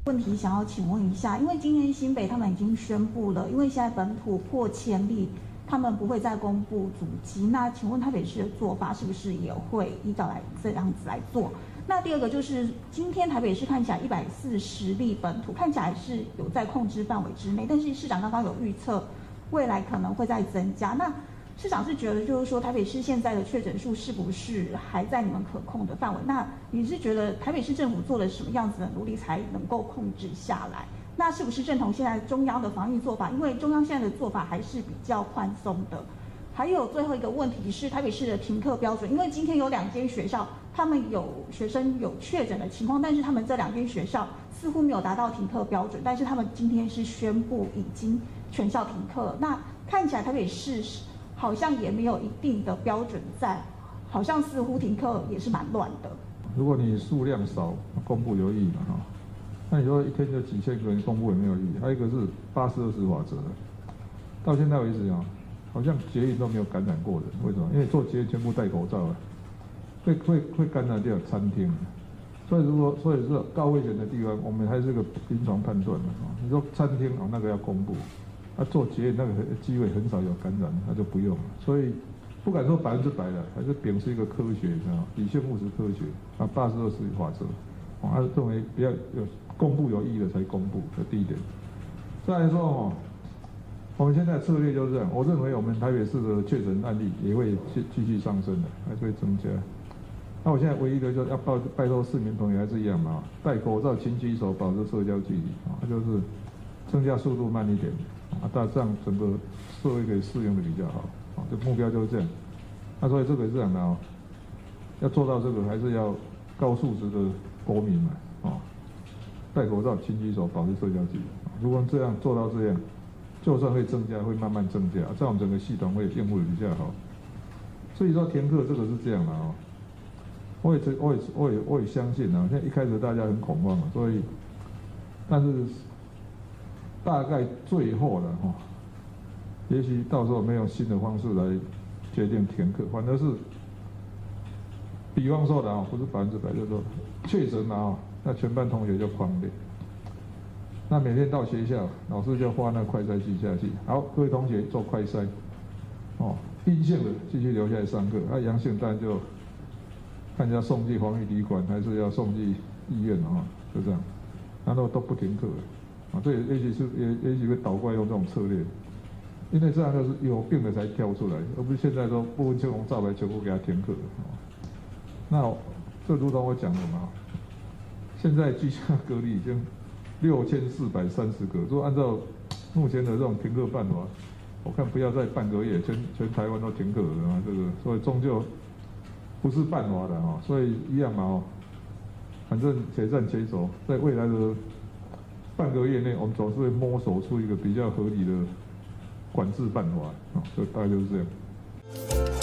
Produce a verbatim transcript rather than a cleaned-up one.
问题想要请问一下，因为今天新北他们已经宣布了，因为现在本土破千例，他们不会再公布足迹。那请问台北市的做法是不是也会依照来这样子来做？那第二个就是今天台北市看起来一百四十例本土，看起来是有在控制范围之内，但是市长刚刚有预测未来可能会再增加。那市长是觉得，就是说台北市现在的确诊数是不是还在你们可控的范围？那你是觉得台北市政府做了什么样子的努力才能够控制下来？那是不是认同现在中央的防疫做法？因为中央现在的做法还是比较宽松的。还有最后一个问题是台北市的停课标准，因为今天有两间学校，他们有学生有确诊的情况，但是他们这两间学校似乎没有达到停课标准，但是他们今天是宣布已经全校停课了。那看起来台北市好像也没有一定的标准在，好像似乎停课也是蛮乱的。 如果你数量少，公布有意义嘛哈？那你说一天就几千个人公布也没有意义。还有一个是八十二十法则，到现在为止啊，好像捷运都没有感染过人，为什么？因为做捷运全部戴口罩啊，会会会感染掉餐厅。所以如果所以是高危险的地方，我们还是个临床判断嘛啊。你说餐厅啊，那个要公布。他、啊、做捷运那个机会很少有感染，那就不用了。所以不敢说百分之百的，还是秉持一个科学啊，理性务实科学啊，八十二十法则，啊，认为比较有公布有意义的才公布，这第一点。再来说哦，我们现在策略就是这样，我认为我们台北市的确诊案例也会继继续上升的，还是会增加。那我现在唯一的就是要拜拜托市民朋友还是一样嘛，戴口罩、勤洗手、保持社交距离啊，就是增加速度慢一点。啊，大致上整个社会可以适应的比较好，啊，这目标就是这样。那所以这个是这样的哦，要做到这个，还是要高素质的国民嘛，啊，戴口罩、勤洗手、保持社交距离。如果这样做到这样，就算会增加，会慢慢增加，这样我们整个系统会应付的比较好。所以说停课这个是这样的哦，我也我也我也我也相信啊，现在一开始大家很恐慌啊，所以，但是。大概最后了哈，也许到时候没有新的方式来决定停课，反而是，比方说的啊，不是百分之百，就是说确诊了啊，那全班同学就狂烈，那每天到学校，老师就发那快筛剂下去，好，各位同学做快筛，哦，阴性的继续留下来上课，啊，阳性当然就看一下送去防疫旅馆，还是要送去医院啊，就这样，然后都不停课了。啊，这也也许是也也许会倒过来用这种策略，因为这样就是有病的才挑出来，而不是现在说不分青红皂白全部给他停课。那这如同我讲的嘛，现在居家隔离已经六千四百三十个，如果按照目前的这种停课办法，我看不要再半个月，全全台湾都停课了啊，这个所以终究不是办法的啊，所以一样嘛哦，反正且战且走，在未来的。半个月内，我们总是会摸索出一个比较合理的管制办法啊，就大概就是这样。